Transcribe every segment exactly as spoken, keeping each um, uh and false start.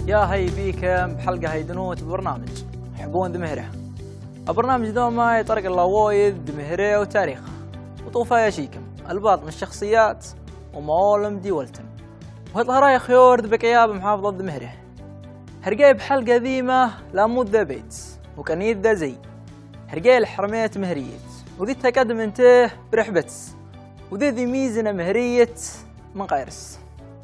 يا هي بيكم بحلقة هي دنوت ببرنامج حبون دمهره. البرنامج دوما يطرق الله وايد دمهره وتاريخه وطوفايا شيكم البعض من الشخصيات ومعالم ديولتن وهالغرايا خيور دبكياب محافظة دمهره. هرقاي بحلقة ذيمة لامود ذا بيت وكنيد ذا زي هرقاي الحرمية مهرية وذي تقدم انته برحبتس وذي ذي ميزنة مهرية من قيرس.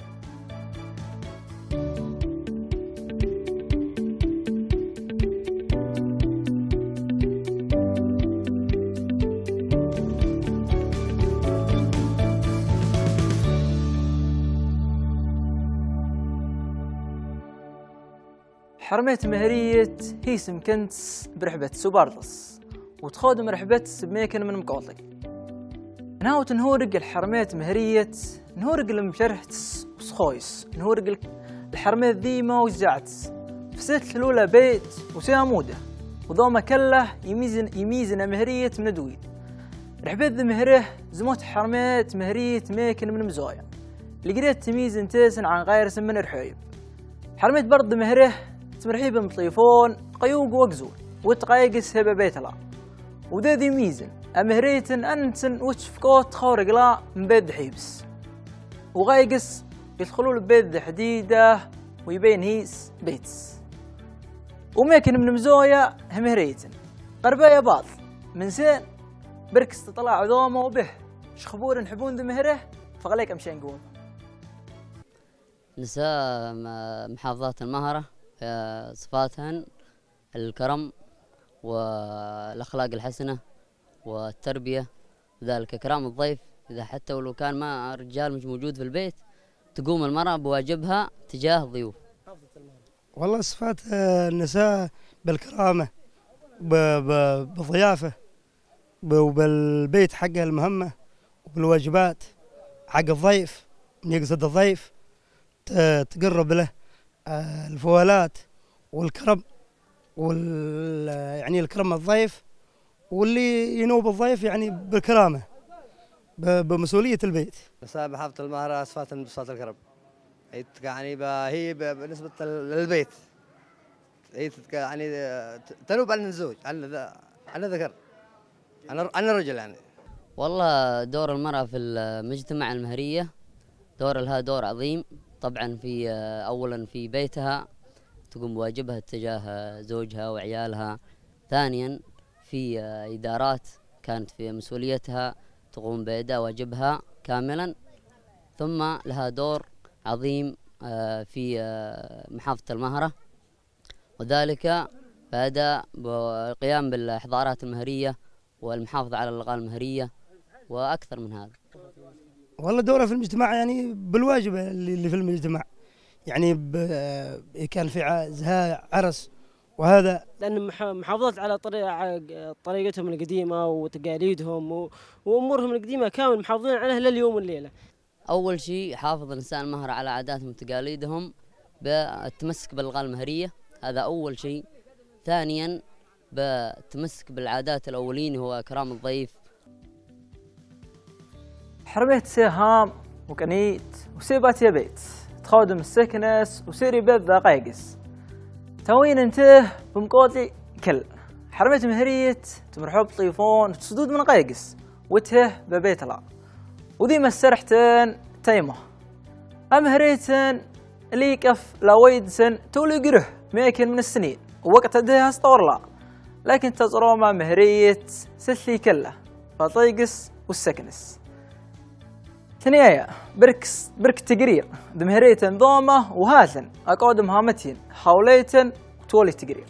حرمية مهرية هي سمكنت برحبة سوباردس وتخودم رحبة بميكن من مقاطق نهاوت نهورق الحرمية مهرية نهورق المشرحت وسخويس نهورق الحرمية ذيمة وزعت فسيت الأولى بيت وسيها مودة وضوما كله يميزن يميزنا مهرية من دويد رحبة ذي مهره زموت حرمية مهرية ميكن من مزايا لقريت تميز انتسن عن غير من رحيب حرمية برد مهره تمرحيب مطيفون قيوق وقزون وتقايقس هبه بيتلا وذا ذي ميزن امهريتن انتن وتشفكوت خورق لا من بيت حيبس وغايقس يدخلوا لبيت حديده ويبين هيس بيتس وماكن من مزويا همهريتن قربايا بعض من سين بركس تطلع عظامه وبه شخبور نحبون ذي مهره فغليك امشي نقول نساء محافظات المهرة صفاتهن الكرم والأخلاق الحسنة والتربية وذلك إكرام الضيف إذا حتى ولو كان ما رجال مش موجود في البيت تقوم المرأة بواجبها تجاه الضيوف. والله صفات النساء بالكرامة بالضيافة وبالبيت حقها المهمة وبالواجبات حق الضيف من يقصد الضيف تقرب له الفوالات والكرم وال يعني الكرم الضيف واللي ينوب الضيف يعني بالكرامه بمسؤوليه البيت. نساء محافظة المهرة صفات بصفات الكرم يعني هي بالنسبه للبيت هي يعني تنوب عن الزوج عن عن الذكر عن عن الرجل يعني. والله دور المرأة في المجتمع المهرية دور لها دور عظيم طبعا في اولا في بيتها تقوم بواجبها تجاه زوجها وعيالها، ثانيا في ادارات كانت في مسؤوليتها تقوم باداء واجبها كاملا، ثم لها دور عظيم في محافظة المهرة وذلك باداء القيام بالاحضارات المهرية والمحافظة على الالغام المهرية واكثر من هذا. والله دورها في المجتمع يعني بالواجب اللي في المجتمع يعني كان في عزها عرس وهذا لأن محافظات على طريقتهم القديمة وتقاليدهم وأمورهم القديمة كانوا محافظين عليها لليوم والليلة. أول شيء حافظ نساء المهرة على عاداتهم وتقاليدهم بالتمسك بالألغام المهرية، هذا أول شيء. ثانيا بالتمسك بالعادات الأولين هو إكرام الضيف. حرمية سيهام وكنيت وسيبات يا بيت تخادم السكنس وسيري بيت ذا قايقس توين انته بمقوطي كل حرمية مهرية تمرحوب طيفون وتسدود من قايقس وته ببيت لا وذي مسرحتن تيمه امهريتن اللي يقف لاويد سن تولي قره ميكن من السنين ووقت ده اسطور لا لكن تزروما مهرية سلي كله فطيقس والسكنس ثنيايا بركس برك تقرير دمهريتن ضومة وهاتن أقودم هامتين حوليتن وتولي تقرير.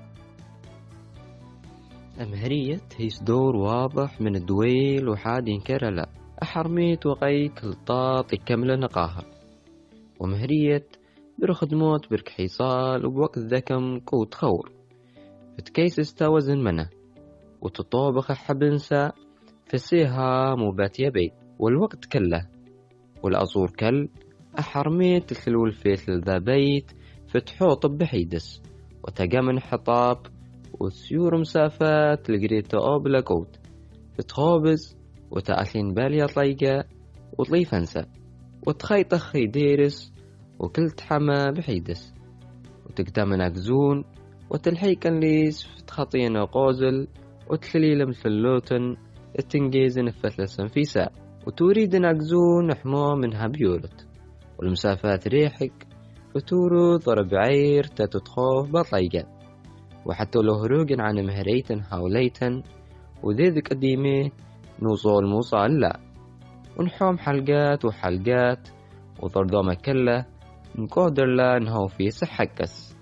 المهرية هيس دور واضح من الدويل وحاد ينكر لا أحرميت وقيك الطاط يكمل نقاها ومهرية برخدموت برك حيصال وبوقت ذكم قوت خور فتكيس استوزن منه وتطابخ حبنسا فسيها موبات يبيت والوقت كله والأصور كل أحرميت الخلول فيت ذا بيت فتحوط بحيدس وتقامن حطاب وسيور مسافات لقريت أوبلا قوت فتخوبز وتأثين باليا طيقة وطليف انسى وتخيط أخي ديرس وكلت حما بحيدس وتقدم ناكزون وتلحيكا ليس تخطينا قوزل وتخليل مثل اللوتن التنجيزن فتلسن في ساء وتريد ناكزون حمو منها بيولت والمسافات ريحك فتورو ضرب عير تتخوف بطليقة وحتى لو هروجن عن مهريتن هاوليتن وذيذ قديمه نوصل موصل لا ونحوم حلقات وحلقات وطردومة كله نقدر لا نهو في صحكس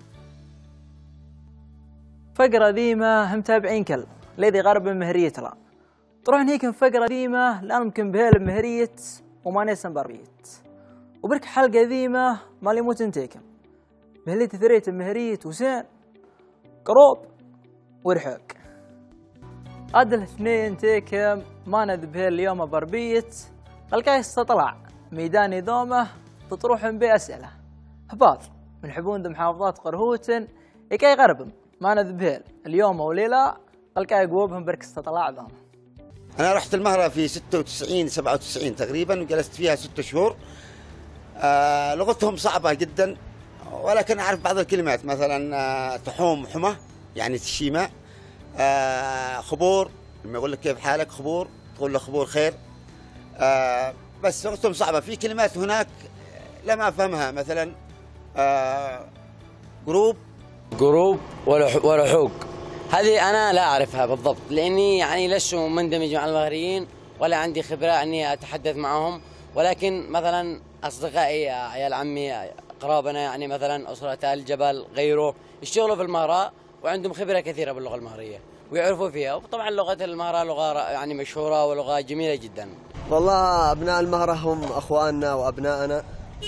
فقرة ذيمة هم تابعين كل لذي غرب مهرية لا طروحن هيك فقرة ذيمة لا ممكن بهال مهرية وما نسن بربيت وبرك حلقة ذيمة ما لي موت انتيكم بهلي تثريت مهرية وسين قروب ورحوق هذا الاثنين تيكم ما نذبه اليوم بربيت القاه استطلع ميداني ذومه تطروحن بأسئلة هباط من حبون ذم محافظات قرهوتن إكاي غربم ما نذبه اليوم وليلة القاه قوبهم برك استطلع ذومه. أنا رحت المهرة في ستة وتسعين سبعة وتسعين تقريبا وجلست فيها ست شهور. آه لغتهم صعبة جدا ولكن أعرف بعض الكلمات مثلا آه تحوم حمى يعني تشيمة، آه خبور لما يقول لك كيف حالك خبور تقول له خبور خير. آه بس لغتهم صعبة. في كلمات هناك لم أفهمها مثلا آه جروب جروب ولحوق هذه أنا لا أعرفها بالضبط لأني يعني لست مندمج مع المغريين ولا عندي خبرة أني أتحدث معهم، ولكن مثلا أصدقائي عيال عمي قرابنا يعني مثلا أسرة الجبل غيره يشتغلوا في المهرة وعندهم خبرة كثيرة باللغة المهرية ويعرفوا فيها، وطبعا لغة المهرة لغة يعني مشهورة ولغة جميلة جدا. والله أبناء المهرة هم أخواننا وأبناءنا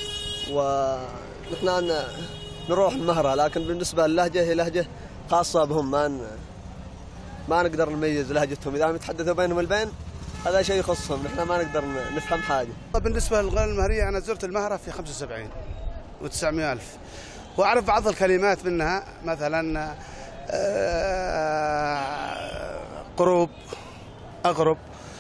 ونحن نروح المهرة، لكن بالنسبة للهجة هي لهجة خاصة بهم ما ما نقدر نميز لهجتهم. إذا يتحدثوا بينهم البين هذا شيء يخصهم، نحن ما نقدر نفهم حاجة. بالنسبة للغة المهرية أنا زرت المهرة في خمسة وسبعين وتسعمائة ألف وأعرف بعض الكلمات منها مثلا قروب أغرب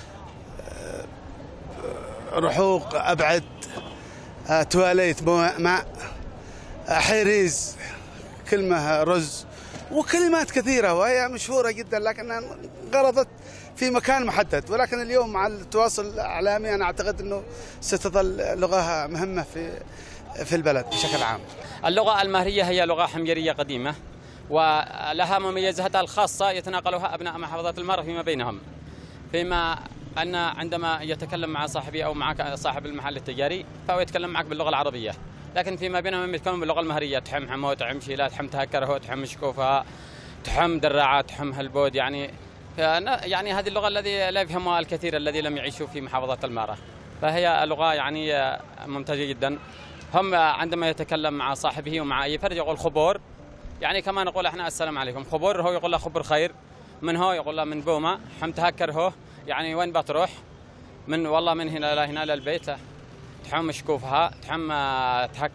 رحوق أبعد تواليت ماء حيريز كلمة رز وكلمات كثيرة وهي مشهورة جدا لكنها غرضت في مكان محدد، ولكن اليوم مع التواصل الإعلامي أنا أعتقد أنه ستظل لغة مهمة في في البلد بشكل عام. اللغة المهرية هي لغة حميرية قديمة ولها مميزاتها الخاصة يتناقلها أبناء محافظات المهرة فيما بينهم، فيما أن عندما يتكلم مع صاحبي أو معك صاحب المحل التجاري فهو يتكلم معك باللغة العربية، لكن فيما بينهم يتكلم باللغة المهرية. تحم حمو تحم شيلات تحم تهكره تحم شكوفها تحم دراعات تحم هالبود، يعني يعني هذه اللغة الذي لا يفهمها الكثير الذي لم يعيشوا في محافظات المهرة، فهي لغة يعني ممتازة جدا. هم عندما يتكلم مع صاحبه ومع أي فرد يقول خبور، يعني كما نقول احنا السلام عليكم خبور، هو يقول له خبر خير، من هو يقول له من بوما حم تهكر هو يعني وين بتروح، من والله من هنا لا هنا للبيت تحم شكوفها تحم تهكر.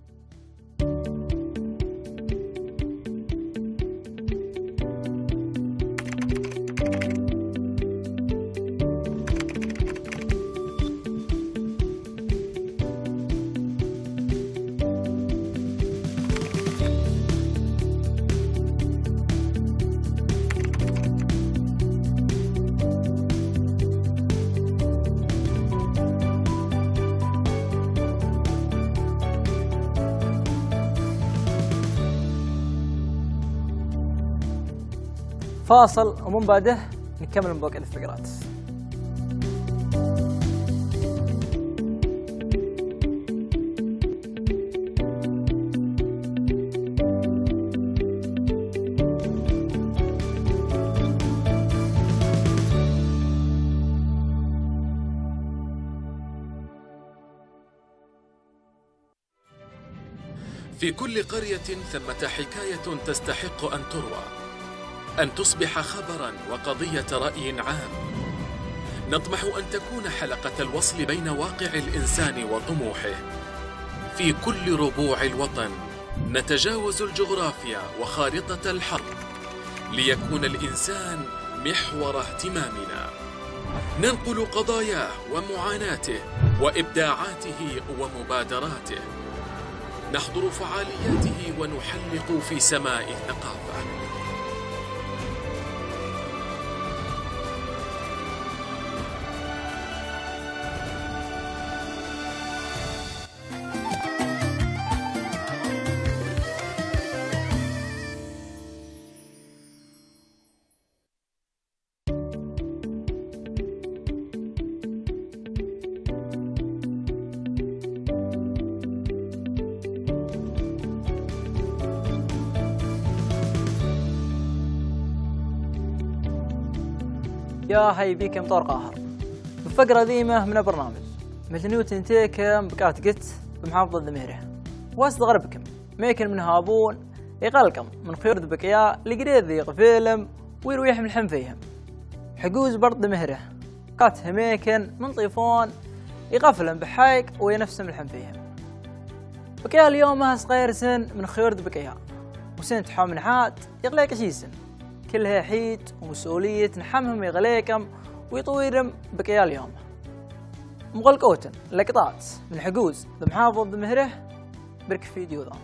فاصل ومن بعده نكمل من باقي الفقرات. في كل قرية ثمة حكاية تستحق أن تروى، أن تصبح خبراً وقضية رأي عام. نطمح أن تكون حلقة الوصل بين واقع الإنسان وطموحه. في كل ربوع الوطن نتجاوز الجغرافيا وخارطة الحرب ليكون الإنسان محور اهتمامنا. ننقل قضاياه ومعاناته وإبداعاته ومبادراته. نحضر فعالياته ونحلق في سماء الثقافة. يا هاي بيكم طور قاهر بفقرة ذيمة من البرنامج مثل نيوتن تيكم بقات قت بمحافظة ذميره واستغرب بكم ميكن من هابون يقلقم من خيور ذبكيا لقريد ذيق فيلم ويرويح ملحم فيهم حجوز برد ذميره قات هميكن من طيفون يغفلن بحايق وينفس ملحم فيهم بكيا اليوم صغير سن من خيور ذبكيا وسن تحامن حات يغليك شيسن كلها حيت ومسؤولية نحمهم يغليكم ويطويرم بكيا اليوم مغلقوتن لقطات من حجوز بمحافظ ذمهره برك فيديو ذا.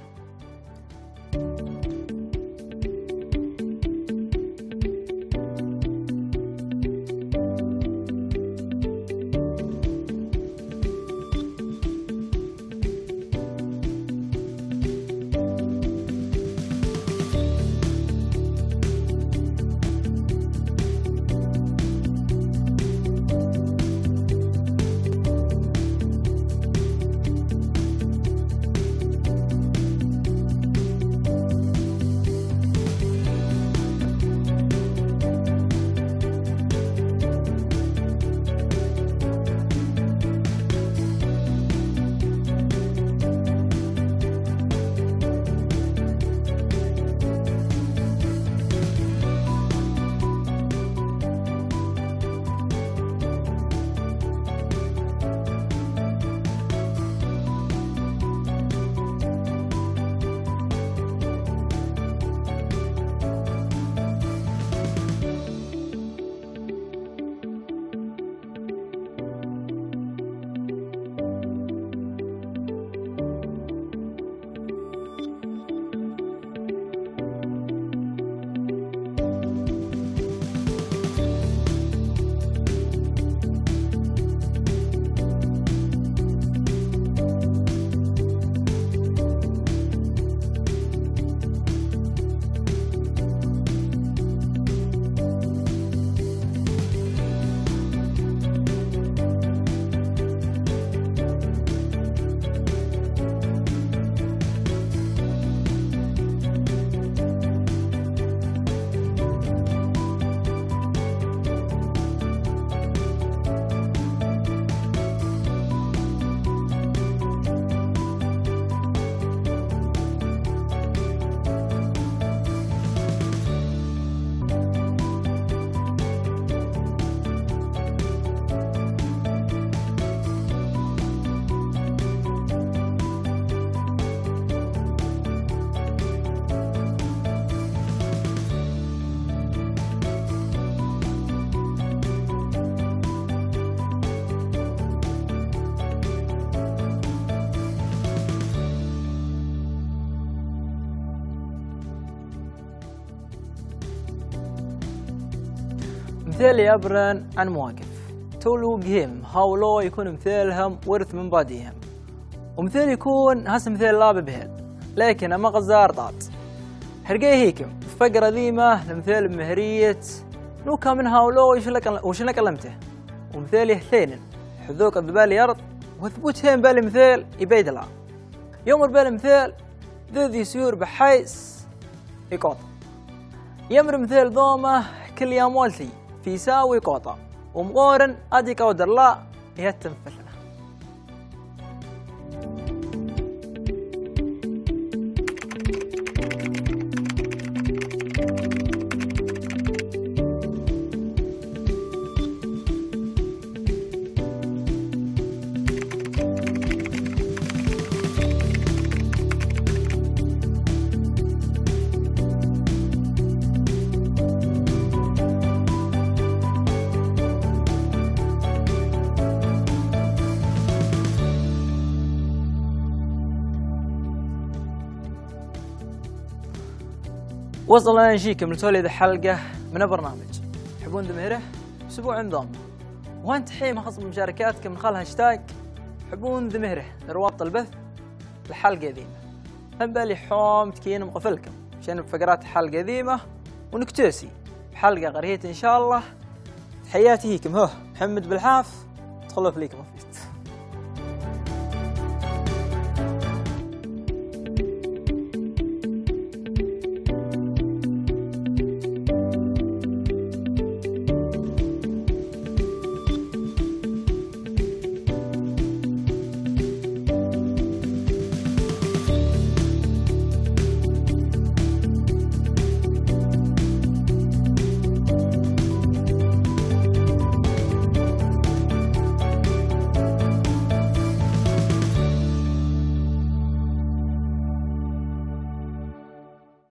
مثال يبرن عن مواقف تولو قهم هاولو يكون مثالهم ورث من بعديهم ومثال يكون هس مثال لاب بهل لكن أما غزار طاط هرقي هيكم فقرة ذيمة لمثال بمهرية نوكا من هاولو وشنا كلمته ومثال يهثين حذوك الذبال يرض وثبوتهم بالي مثال يبيد لا يوم بالي مثال ذي يسير بحيس يقوط يمر مثال ضومه كل يوم والتي في ساوي قوطة ومقارن أدي قودر لا يتنفل وصلنا نجيكم لتولد حلقة من برنامج تحبون ذميره أسبوع نظام، وانت حين خصم مشاركاتكم من خلال هاشتاج تحبون ذميره لروابط البث الحلقة ذيمة. هم بالي حوم تكين مقفلكم عشان بفقرات الحلقة ذيمة ونكتسي بحلقة غريت إن شاء الله. تحياتي هيكم هو محمد بالحاف، تخلوا فيكم.